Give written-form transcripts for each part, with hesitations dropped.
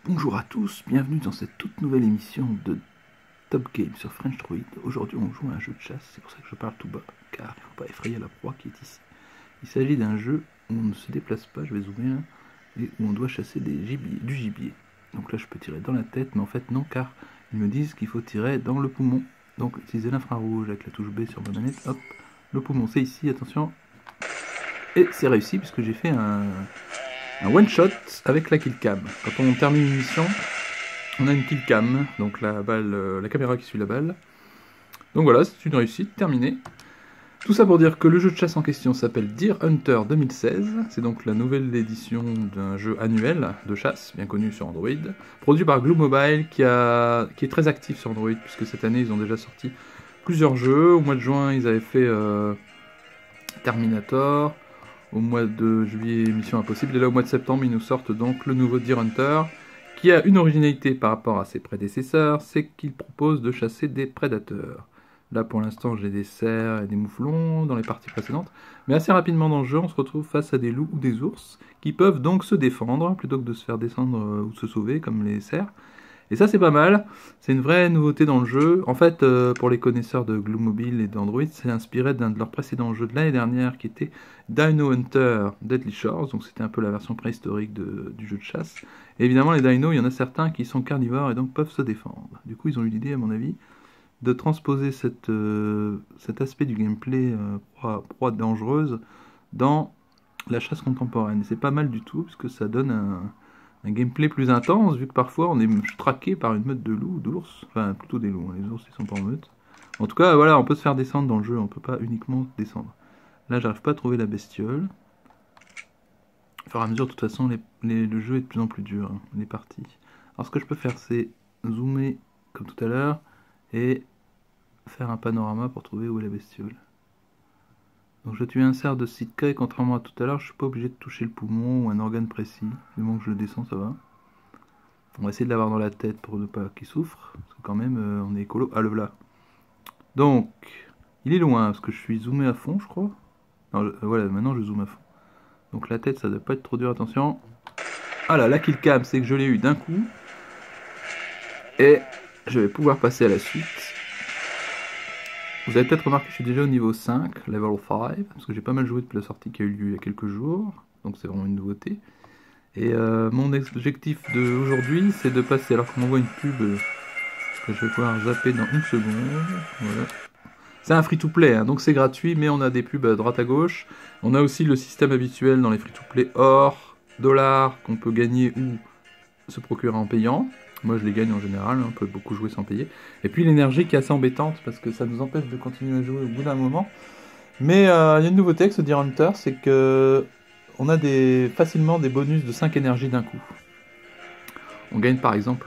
Bonjour à tous, bienvenue dans cette toute nouvelle émission de Top Game sur French Droid. Aujourd'hui on joue à un jeu de chasse, c'est pour ça que je parle tout bas, car il ne faut pas effrayer la proie qui est ici. Il s'agit d'un jeu où on ne se déplace pas, je vais zoomer là, et où on doit chasser du gibier. Donc là je peux tirer dans la tête, mais en fait non, car ils me disent qu'il faut tirer dans le poumon. Donc utiliser l'infrarouge avec la touche B sur ma manette, hop, le poumon c'est ici, attention. Et c'est réussi puisque j'ai fait un one shot avec la kill cam. Quand on termine une mission, on a une kill cam, donc la caméra qui suit la balle. Donc voilà, c'est une réussite, terminée. Tout ça pour dire que le jeu de chasse en question s'appelle Deer Hunter 2016. C'est donc la nouvelle édition d'un jeu annuel de chasse, bien connu sur Android, produit par Glue Mobile, qui est très actif sur Android, puisque cette année ils ont déjà sorti plusieurs jeux. Au mois de juin, ils avaient fait Terminator. Au mois de juillet, Mission Impossible, et là au mois de septembre, ils nous sortent donc le nouveau Deer Hunter, qui a une originalité par rapport à ses prédécesseurs, c'est qu'il propose de chasser des prédateurs. Là pour l'instant j'ai des cerfs et des mouflons dans les parties précédentes, mais assez rapidement dans le jeu on se retrouve face à des loups ou des ours, qui peuvent donc se défendre, plutôt que de se faire descendre ou se sauver comme les cerfs. Et ça c'est pas mal, c'est une vraie nouveauté dans le jeu. En fait, pour les connaisseurs de Glue Mobile et d'Android, c'est inspiré d'un de leurs précédents jeux de l'année dernière qui était Dino Hunter Deadly Shores, donc c'était un peu la version préhistorique du jeu de chasse. Et évidemment les dinos, il y en a certains qui sont carnivores et donc peuvent se défendre. Du coup ils ont eu l'idée à mon avis de transposer cet aspect du gameplay proie dangereuse dans la chasse contemporaine. Et c'est pas mal du tout, puisque ça donne un gameplay plus intense, vu que parfois on est traqué par une meute de loups ou d'ours, enfin plutôt des loups, hein. Les ours ils sont pas en meute. En tout cas voilà, on peut se faire descendre dans le jeu, on peut pas uniquement descendre. Là j'arrive pas à trouver la bestiole. Au fur et à mesure, de toute façon, le jeu est de plus en plus dur, hein, les parties. Alors ce que je peux faire, c'est zoomer comme tout à l'heure et faire un panorama pour trouver où est la bestiole. Donc je tue un cerf de Sitka et contrairement à tout à l'heure, je suis pas obligé de toucher le poumon ou un organe précis. Du moment que je le descends, ça va. On va essayer de l'avoir dans la tête pour ne pas qu'il souffre, parce que quand même, on est écolo. Ah, le voilà. Donc, il est loin, parce que je suis zoomé à fond, je crois. Non, voilà, maintenant je zoome à fond. Donc la tête, ça doit pas être trop dur, attention. Ah là, la kill cam, c'est que je l'ai eu d'un coup. Et je vais pouvoir passer à la suite. Vous avez peut-être remarqué que je suis déjà au niveau 5, level 5, parce que j'ai pas mal joué depuis la sortie qui a eu lieu il y a quelques jours. Donc c'est vraiment une nouveauté. Et mon objectif d'aujourd'hui, c'est de passer, alors qu'on m'envoie une pub que je vais pouvoir zapper dans une seconde. Voilà. C'est un free-to-play, hein, donc c'est gratuit, mais on a des pubs à droite à gauche. On a aussi le système habituel dans les free-to-play or, dollars, qu'on peut gagner ou se procurer en payant. Moi je les gagne en général, on peut beaucoup jouer sans payer. Et puis l'énergie qui est assez embêtante, parce que ça nous empêche de continuer à jouer au bout d'un moment. Mais il y a une nouveauté avec ce Deer Hunter, c'est que on a facilement des bonus de 5 énergies d'un coup. On gagne par exemple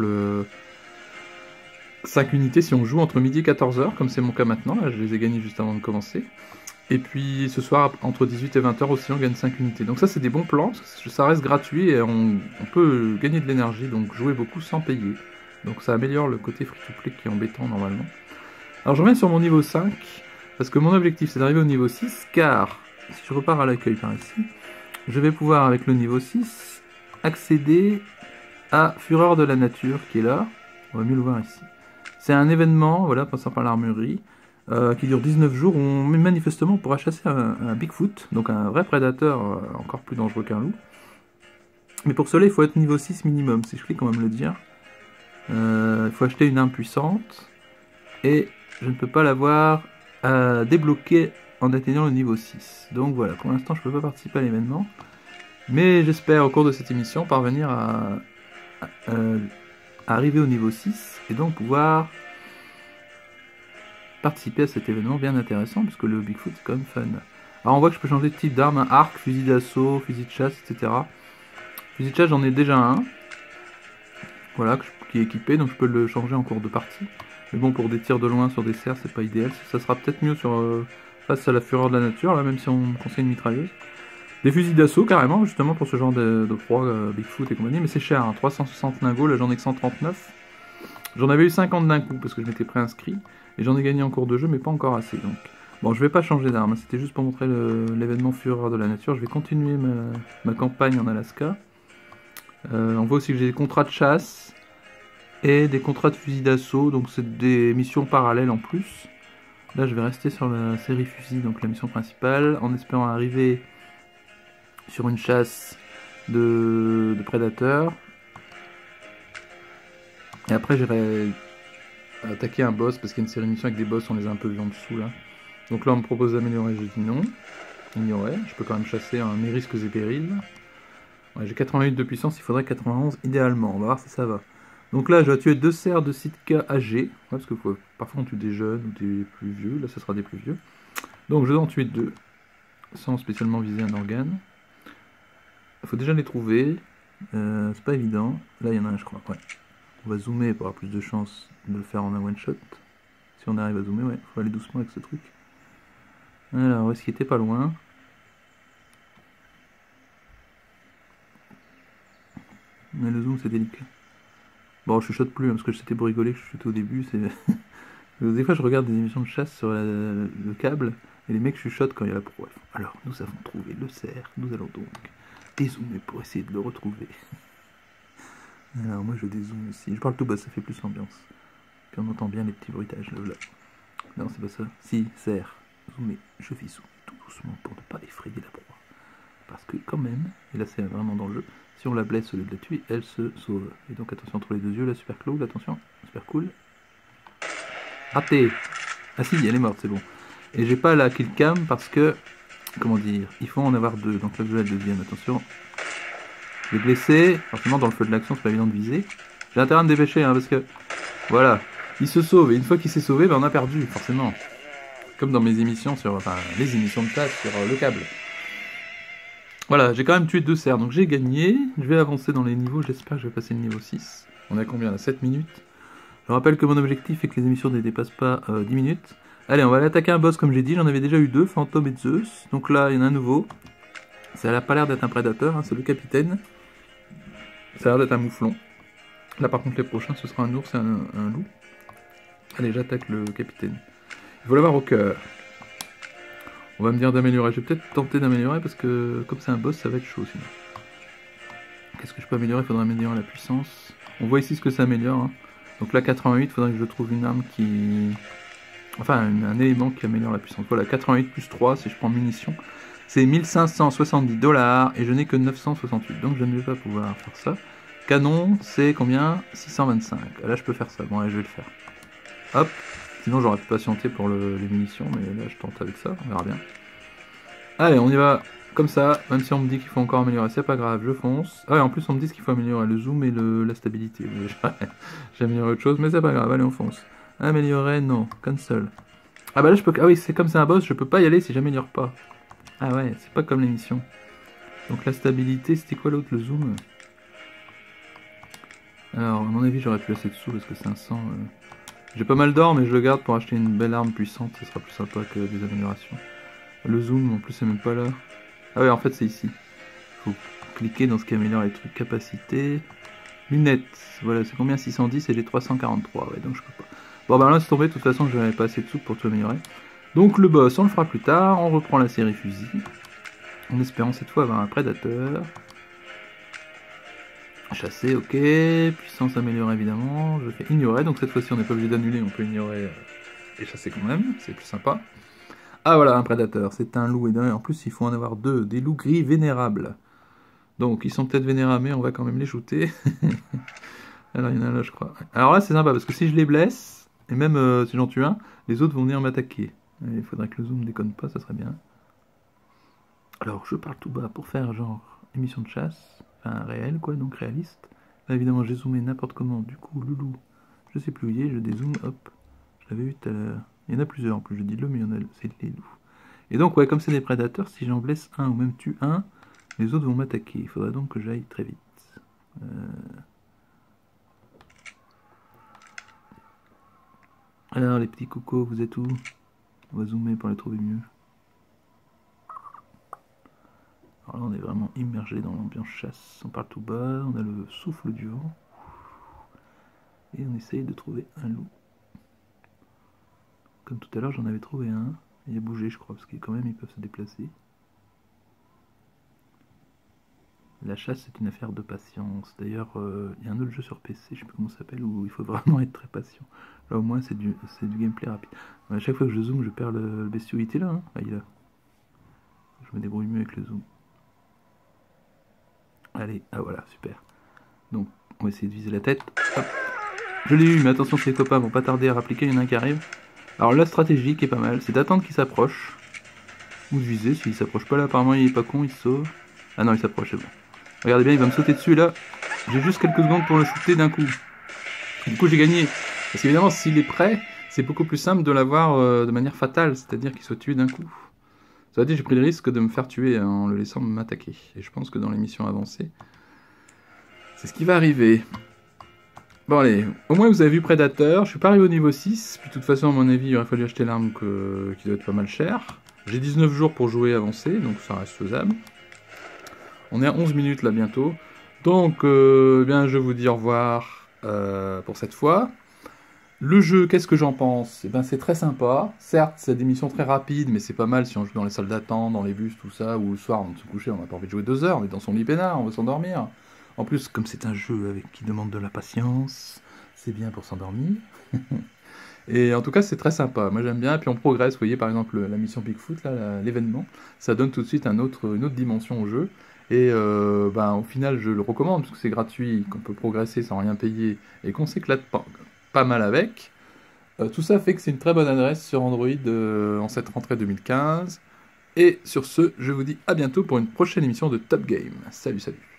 5 unités si on joue entre midi et 14h, comme c'est mon cas maintenant, là je les ai gagnés juste avant de commencer. Et puis ce soir, entre 18 et 20h aussi, on gagne 5 unités. Donc ça c'est des bons plans, parce que ça reste gratuit et on peut gagner de l'énergie, donc jouer beaucoup sans payer. Donc ça améliore le côté free-to-play qui est embêtant normalement. Alors je reviens sur mon niveau 5, parce que mon objectif c'est d'arriver au niveau 6, car si je repars à l'accueil par ici, je vais pouvoir avec le niveau 6 accéder à Fureur de la Nature qui est là. On va mieux le voir ici. C'est un événement, voilà, passant par l'armurerie, qui dure 19 jours, où manifestement on pourra chasser un Bigfoot, donc un vrai prédateur encore plus dangereux qu'un loup. Mais pour cela il faut être niveau 6 minimum, si je clique on va me le dire. Il faut acheter une arme puissante, et je ne peux pas l'avoir débloquée en atteignant le niveau 6. Donc voilà, pour l'instant je ne peux pas participer à l'événement, mais j'espère au cours de cette émission parvenir à arriver au niveau 6, et donc pouvoir participer à cet événement bien intéressant, puisque le Bigfoot c'est quand même fun. Alors on voit que je peux changer de type d'arme, un arc, fusil d'assaut, fusil de chasse, etc. Fusil de chasse j'en ai déjà un, voilà, qui est équipé, donc je peux le changer en cours de partie. Mais bon, pour des tirs de loin sur des cerfs, c'est pas idéal. Ça sera peut-être mieux face à la fureur de la nature, là, même si on me conseille une mitrailleuse. Des fusils d'assaut, carrément, justement, pour ce genre de proie, Bigfoot et compagnie, mais c'est cher, hein, 360 lingots, là j'en ai que 139. J'en avais eu 50 d'un coup, parce que je m'étais préinscrit, et j'en ai gagné en cours de jeu, mais pas encore assez, donc... Bon, je vais pas changer d'arme, c'était juste pour montrer l'événement Fureur de la Nature. Je vais continuer ma campagne en Alaska. On voit aussi que j'ai des contrats de chasse et des contrats de fusil d'assaut, donc c'est des missions parallèles en plus. Là je vais rester sur la série fusil, donc la mission principale, en espérant arriver sur une chasse de prédateurs. Et après j'irai attaquer un boss, parce qu'il y a une série de missions avec des boss, on les a un peu vus en dessous là. Donc là on me propose d'améliorer, je dis non. Ignorer, je peux quand même chasser un mes risques et périls. Ouais, j'ai 88 de puissance, il faudrait 91 idéalement, on va voir si ça va. Donc là je dois tuer 2 cerfs de Sitka âgés, ouais, parce que parfois on tue des jeunes ou des plus vieux, là ce sera des plus vieux. Donc je dois en tuer 2, sans spécialement viser un organe. Il faut déjà les trouver, c'est pas évident. Là il y en a un je crois, ouais. On va zoomer pour avoir plus de chance de le faire en un one shot. Si on arrive à zoomer, ouais, faut aller doucement avec ce truc. Alors, est-ce qu'il était pas loin? Mais le zoom c'est délicat. Bon, je chuchote plus, hein, parce que c'était pour rigoler que je chuchotais au début. Des fois, je regarde des émissions de chasse sur le câble, et les mecs chuchotent quand il y a la proie. Alors, nous avons trouvé le cerf, nous allons donc dézoomer pour essayer de le retrouver. Alors, moi, je dézoome aussi. Je parle tout bas, ça fait plus l'ambiance. Puis on entend bien les petits bruitages, là. Non, c'est pas ça. Si, cerf. Zoomer. Je vais zoomer tout doucement pour ne pas effrayer la proie. Parce que, quand même, et là, c'est vraiment dans le jeu, si on la blesse au lieu de la tuer, elle se sauve. Et donc, attention entre les deux yeux, là, super cool, attention, super cool. Raté. Ah si, elle est morte, c'est bon. Et j'ai pas la kill cam parce que, comment dire, il faut en avoir 2. Donc là, je vais la deuxième, attention. Je vais blesser. Forcément, dans le feu de l'action, c'est pas évident de viser. J'ai intérêt à me dépêcher, hein, parce que, voilà, il se sauve. Et une fois qu'il s'est sauvé, ben, on a perdu, forcément. Comme dans mes émissions sur, enfin, les émissions de chasse sur le câble. Voilà, j'ai quand même tué 2 cerfs, donc j'ai gagné. Je vais avancer dans les niveaux, j'espère que je vais passer le niveau 6. On a combien là? 7 minutes. Je rappelle que mon objectif est que les émissions ne dépassent pas 10 minutes. Allez, on va aller attaquer un boss comme j'ai dit, j'en avais déjà eu 2, Fantôme et Zeus. Donc là, il y en a un nouveau. Ça n'a pas l'air d'être un prédateur, hein, c'est le capitaine. Ça a l'air d'être un mouflon. Là par contre, les prochains, ce sera un ours et un loup. Allez, j'attaque le capitaine. Il faut l'avoir au cœur. On va me dire d'améliorer. Je vais peut-être tenter d'améliorer parce que comme c'est un boss, ça va être chaud sinon. Qu'est-ce que je peux améliorer? Il faudra améliorer la puissance. On voit ici ce que ça améliore. Hein. Donc là, 88, il faudrait que je trouve une arme qui... Enfin, un élément qui améliore la puissance. Voilà, 88 plus 3, si je prends munitions. C'est 1570$ et je n'ai que 968. Donc je ne vais pas pouvoir faire ça. Canon, c'est combien? 625. Là, je peux faire ça. Bon, allez, je vais le faire. Hop. Sinon, j'aurais pu patienter pour les munitions, mais là, je tente avec ça. On verra bien. Allez, on y va. Comme ça, même si on me dit qu'il faut encore améliorer, c'est pas grave, je fonce. Ah ouais, en plus on me dit qu'il faut améliorer le zoom et la stabilité. J'ai amélioré autre chose, mais c'est pas grave, allez on fonce. Améliorer, non, cancel. Ah bah là je peux... Ah oui, c'est comme c'est un boss, je peux pas y aller si j'améliore pas. Ah ouais, c'est pas comme l'émission. Donc la stabilité, c'était quoi l'autre, le zoom? Alors, à mon avis, j'aurais pu laisser dessous parce que 500... J'ai pas mal d'or, mais je le garde pour acheter une belle arme puissante, ce sera plus sympa que des améliorations. Le zoom, en plus, c'est même pas là. Ah ouais, en fait, c'est ici. Faut cliquer dans ce qui améliore les trucs. Capacité. Lunettes. Voilà, c'est combien? 610 et j'ai 343. Ouais, donc je peux pas. Bon, bah là, c'est tombé. De toute façon, je n'avais pas assez de sous pour tout améliorer. Donc, le boss, on le fera plus tard. On reprend la série fusil. En espérant cette fois avoir un prédateur. Chasser, ok. Puissance améliorée, évidemment. Je fais ignorer. Donc, cette fois-ci, on n'est pas obligé d'annuler. On peut ignorer et chasser quand même. C'est plus sympa. Ah voilà, un prédateur, c'est un loup, et en plus il faut en avoir 2, des loups gris vénérables. Donc ils sont peut-être vénérables, mais on va quand même les shooter. Alors il y en a là je crois. Alors là c'est sympa, parce que si je les blesse, et même si j'en tue un, les autres vont venir m'attaquer. Il faudrait que le zoom déconne pas, ça serait bien. Alors je parle tout bas pour faire genre émission de chasse, enfin réel quoi, donc réaliste. Là évidemment j'ai zoomé n'importe comment, du coup le loup, je sais plus où il est, je dézoome, hop. Je l'avais vu tout à l'heure. Il y en a plusieurs en plus, je dis le, mais il y en a, c'est les loups. Et donc, ouais, comme c'est des prédateurs, si j'en blesse un ou même tue un, les autres vont m'attaquer. Il faudrait donc que j'aille très vite. Alors, les petits cocos, vous êtes où? On va zoomer pour les trouver mieux. Alors là, on est vraiment immergé dans l'ambiance chasse. On parle tout bas, on a le souffle du vent. Et on essaye de trouver un loup. Comme tout à l'heure, j'en avais trouvé un. Il a bougé, je crois, parce que quand même, ils peuvent se déplacer. La chasse, c'est une affaire de patience. D'ailleurs, il y a un autre jeu sur PC, je sais plus comment ça s'appelle, où il faut vraiment être très patient. Là, au moins, c'est du gameplay rapide. À chaque fois que je zoome, je perds le bestiau. Il était là, hein. Ah, il est là. Je me débrouille mieux avec le zoom. Allez, ah voilà, super. Donc, on va essayer de viser la tête. Hop. Je l'ai eu, mais attention, ces copains vont pas tarder à rappliquer, il y en a un qui arrive. Alors, la stratégie qui est pas mal, c'est d'attendre qu'il s'approche. Ou de viser, s'il s'approche pas là, apparemment il est pas con, il se sauve. Ah non, il s'approche, c'est bon. Regardez bien, il va me sauter dessus là. J'ai juste quelques secondes pour le shooter d'un coup. Du coup, j'ai gagné. Parce qu'évidemment, s'il est prêt, c'est beaucoup plus simple de l'avoir de manière fatale, c'est-à-dire qu'il soit tué d'un coup. Ça veut dire que j'ai pris le risque de me faire tuer en le laissant m'attaquer. Et je pense que dans les missions avancées, c'est ce qui va arriver. Bon allez, au moins vous avez vu Predator, je suis pas arrivé au niveau 6, puis de toute façon à mon avis il aurait fallu acheter l'arme qui doit être pas mal chère. J'ai 19 jours pour jouer avancé, donc ça reste faisable. On est à 11 minutes là bientôt. Donc bien je vous dis au revoir pour cette fois. Le jeu, qu'est-ce que j'en pense? Eh ben, c'est très sympa. Certes, c'est des missions très rapides, mais c'est pas mal si on joue dans les salles d'attente, dans les bus, tout ça, ou le soir, on va se coucher, on n'a pas envie de jouer 2 heures, on est dans son lit peinard, on va s'endormir. En plus, comme c'est un jeu qui demande de la patience, c'est bien pour s'endormir. Et en tout cas, c'est très sympa. Moi, j'aime bien. Et puis, on progresse. Vous voyez, par exemple, la mission Bigfoot, là, l'événement, ça donne tout de suite une autre dimension au jeu. Et ben, au final, je le recommande, parce que c'est gratuit, qu'on peut progresser sans rien payer, et qu'on s'éclate pas mal avec. Tout ça fait que c'est une très bonne adresse sur Android en cette rentrée 2015. Et sur ce, je vous dis à bientôt pour une prochaine émission de Top Game. Salut, salut.